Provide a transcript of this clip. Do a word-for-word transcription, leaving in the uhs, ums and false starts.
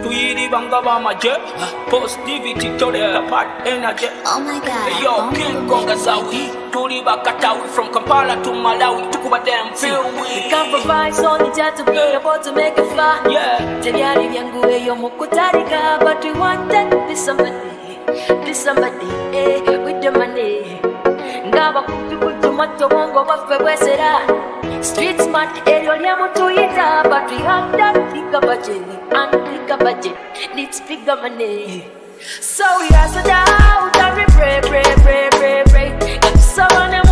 Tuyiri banga ba Majje, positivity to the apart energy. Oh my God. Yo, Oh King Kong Azawi, Turi Bakatawi from Kampala to Malawi, took about them feel we can't provide only just to be able to make it fly. Yeah. Teliari yangu eyo mukutarika, but we wanted to be somebody, be somebody, eh, with the money. Ngaba kutu kutu mato wongo wafe wesera. Street smart area liamu tuita, but we have that bigger budget, and bigger budget needs bigger money. So we hustle out and we pray, pray, pray, pray, pray. Got someone